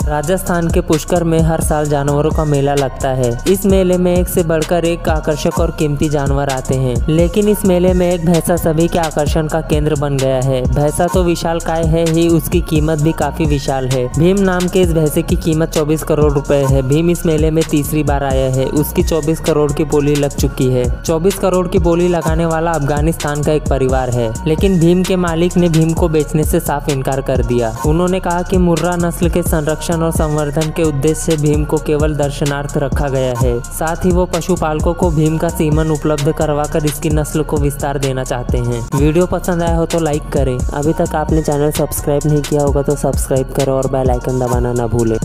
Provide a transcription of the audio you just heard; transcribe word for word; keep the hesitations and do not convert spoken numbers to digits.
राजस्थान के पुष्कर में हर साल जानवरों का मेला लगता है। इस मेले में एक से बढ़कर एक आकर्षक और कीमती जानवर आते हैं, लेकिन इस मेले में एक भैंसा सभी के आकर्षण का केंद्र बन गया है। भैंसा तो विशालकाय है ही, उसकी कीमत भी काफी विशाल है। भीम नाम के इस भैंसे की कीमत चौबीस करोड़ रुपए है। भीम इस मेले में तीसरी बार आया है। उसकी चौबीस करोड़ की बोली लग चुकी है। चौबीस करोड़ की बोली लगाने वाला अफगानिस्तान का एक परिवार है, लेकिन भीम के मालिक ने भीम को बेचने से साफ इनकार कर दिया। उन्होंने कहा कि मुर्रा नस्ल के संरक्षण और संवर्धन के उद्देश्य से भीम को केवल दर्शनार्थ रखा गया है। साथ ही वो पशुपालकों को भीम का सीमन उपलब्ध करवाकर इसकी नस्ल को विस्तार देना चाहते हैं। वीडियो पसंद आया हो तो लाइक करें। अभी तक आपने चैनल सब्सक्राइब नहीं किया होगा तो सब्सक्राइब करें और बेल आइकन दबाना ना भूलें।